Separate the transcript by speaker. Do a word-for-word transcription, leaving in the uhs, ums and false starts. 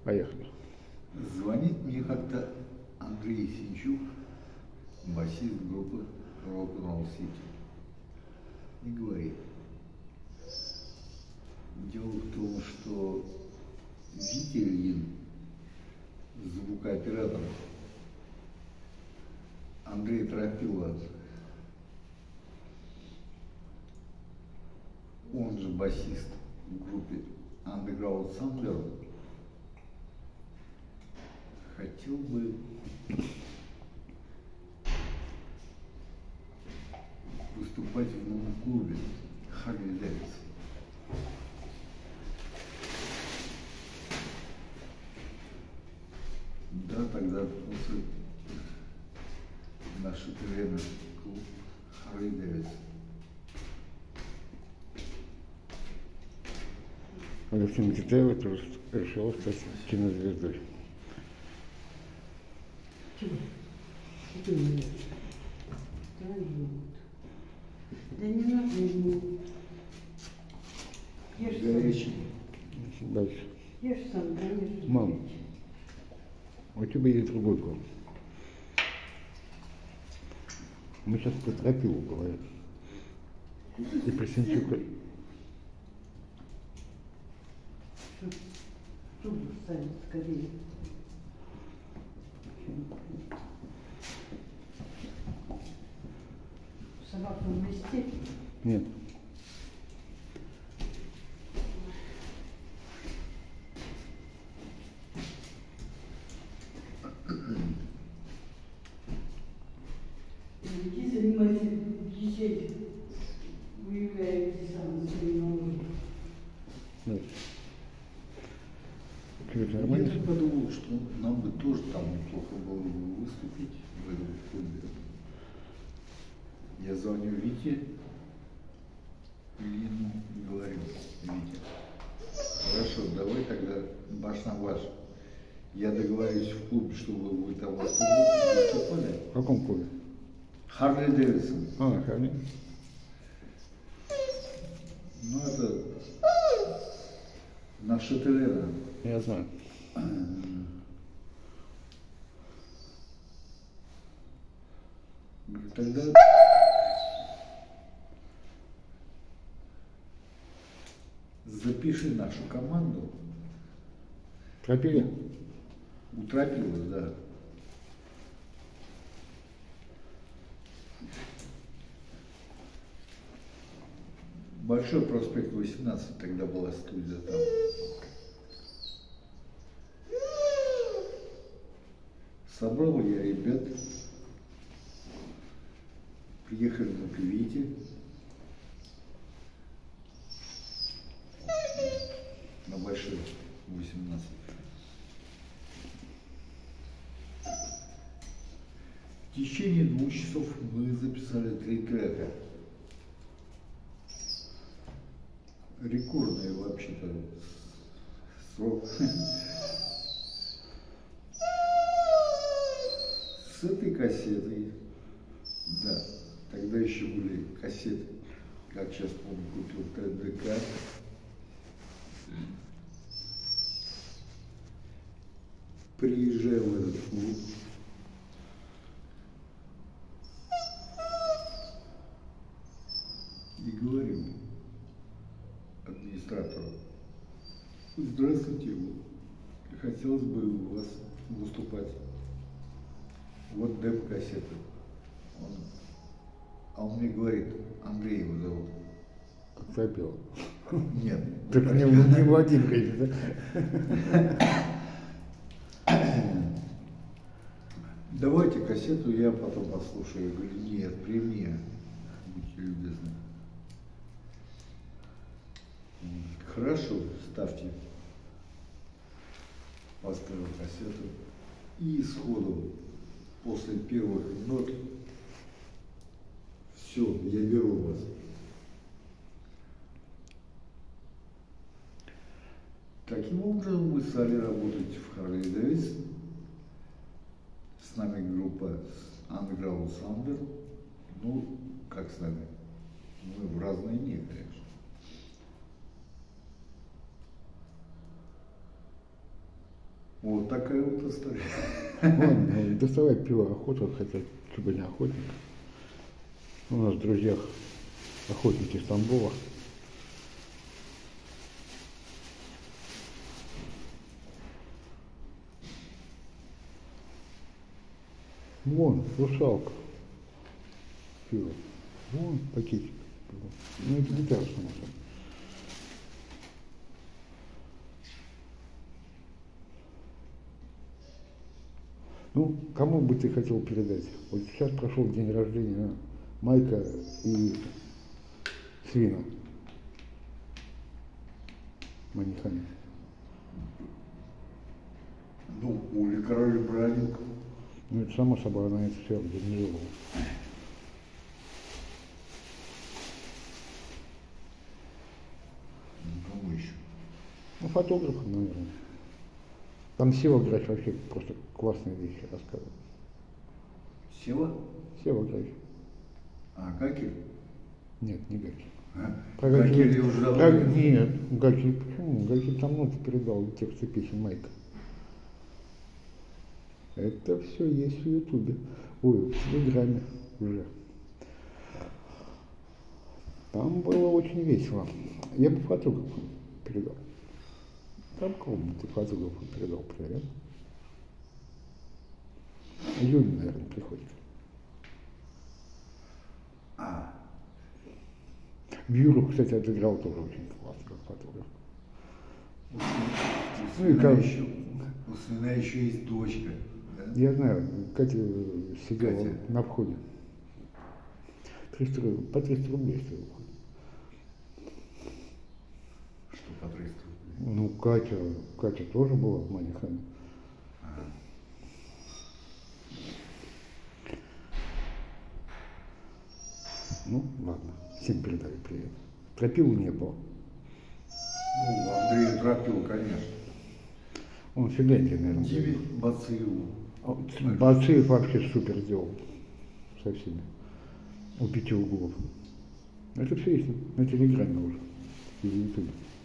Speaker 1: Поехали.
Speaker 2: Звонит мне как-то Андрей Синчук, басист группы Rock'n'Roll City, и говорит: дело в том, что Витя Ильин, звукооператор, Андрей Тропила, он же басист в группе Underground Sampler, хотел бы выступать в новом клубе Харли Дэвидсон. Да, тогда после нашей время клуб Харли Дэвидсон.
Speaker 1: Алексей Китаев решил стать кинозвездой.
Speaker 3: Чего? Это нет. Да не надо ему. Ешь
Speaker 2: Горячий.
Speaker 3: сам.
Speaker 1: Дальше.
Speaker 3: Ешь сам, конечно.
Speaker 1: Мам, у тебя есть другой голос. Мы сейчас про Тропилу говорим. И про Синчука.
Speaker 3: Трубу ставить скорее. Собаку в листе?
Speaker 1: Нет.
Speaker 3: Иди занимайся беседой. Выявляете сам свои ноги.
Speaker 1: Дальше. Тебе
Speaker 2: Я
Speaker 1: нормально?
Speaker 2: так подумал, что нам бы тоже там неплохо было бы выступить в этом клубе. Я звоню Вите Ильину и говорю: Витя, хорошо, давай тогда баш на баш. Я договорюсь в клубе, чтобы вы там выступали.
Speaker 1: В каком клубе?
Speaker 2: Харли Дэвидсон.
Speaker 1: А, Харли.
Speaker 2: Ну, это на Шателена.
Speaker 1: Я знаю.
Speaker 2: Тогда запиши нашу команду.
Speaker 1: Тропили?
Speaker 2: У Тропила, да. Большой проспект восемнадцать тогда была студия там. Собрал я ребят, приехали мы к Вите. На Большой восемнадцать. В течение двух часов мы записали три трека. Рекордный вообще-то срок. С этой кассетой, да, тогда еще были кассеты, как сейчас помню, купил ТДК. Приезжаю в этот клуб. И говорю администратору: здравствуйте, хотелось бы у вас выступать. Вот демо-кассета. Он, а он мне говорит: Андрей его зовут.
Speaker 1: Тропила.
Speaker 2: Нет.
Speaker 1: Так не, не Владимир, да?
Speaker 2: Давайте кассету, я потом послушаю. Я говорю: нет, при мне, будьте любезны. Хорошо, ставьте. Поставил кассету. И сходу, после первых нот, все, я беру вас. Таким образом мы стали работать в Харли Дэвидсон. С нами группа Underground Sampler. Ну, как с нами? Мы в разные дни, конечно. Вот такая вот история.
Speaker 1: Ладно, доставай пиво охота, хотя чтобы не охотник. У нас в друзьях охотники из Тамбова. Вон, русалка. Пиво. Вон, пакетик. Ну, это гитара, само собой. Ну, кому бы ты хотел передать? Вот сейчас прошел день рождения Майка и Свина. Манихани.
Speaker 2: Ну, Оля Король Браник.
Speaker 1: Ну, это само собой, она это все организовала.
Speaker 2: Ну, кому еще?
Speaker 1: Ну, фотограф, наверное. Там Сева Грач вообще просто классные вещи рассказывает.
Speaker 2: Сева?
Speaker 1: Сева Грач.
Speaker 2: А, Гакель?
Speaker 1: Нет, не Гакель.
Speaker 2: А?
Speaker 1: Про
Speaker 2: Гакель
Speaker 1: Гакель-
Speaker 2: уже
Speaker 1: про-
Speaker 2: давно.
Speaker 1: Нет, Гакель, почему? Гакель там ноты передал тексты песен Майка. Это все есть в Ютубе. Ой, в Телеграме уже. Там было очень весело. Я бы фотографу передал. Там кого бы ты фотографу передал привет. Юля, наверное, приходит.
Speaker 2: А,
Speaker 1: В Юру, кстати, отыграл тоже очень классно, как фотограф.
Speaker 2: у Свина- у
Speaker 1: Ну и
Speaker 2: Свина
Speaker 1: как-
Speaker 2: еще, у Свина еще есть дочка. Да?
Speaker 1: Я знаю, Катя сидела
Speaker 2: Катя.
Speaker 1: на входе. триста, ру- по триста рублей стоил вход.
Speaker 2: Что по триста?
Speaker 1: Ну, Катя, Катя тоже была в Манихане.
Speaker 2: А.
Speaker 1: Ну, ладно, всем передали привет. Тропилу не было.
Speaker 2: Ну, Андрей Тропил, конечно.
Speaker 1: Он в Финляндии, наверное.
Speaker 2: Девять Бациеву.
Speaker 1: А вот Бациев вообще супер сделал со всеми. У пяти углов. Это все есть на Телеграме уже и в Ютубе.